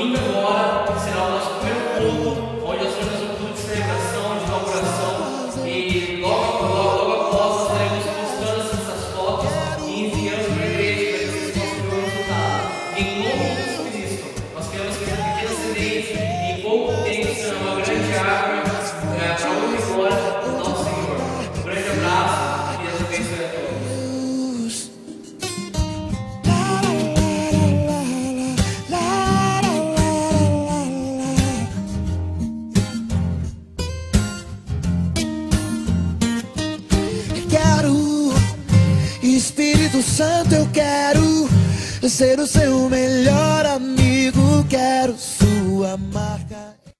domingo agora será o nosso primeiro culto, onde nós teremos um culto de celebração, de inauguração. E logo após nós estaremos postando essas fotos e enviando para a igreja para que vocês possam ver o resultado. Em nome de Jesus Cristo, nós queremos que essa pequena semente, em pouco tempo, será uma grande árvore para honra e glória do nosso Senhor. Um grande abraço e Deus abençoe a todos. Espírito Santo, eu quero ser o seu melhor amigo. Quero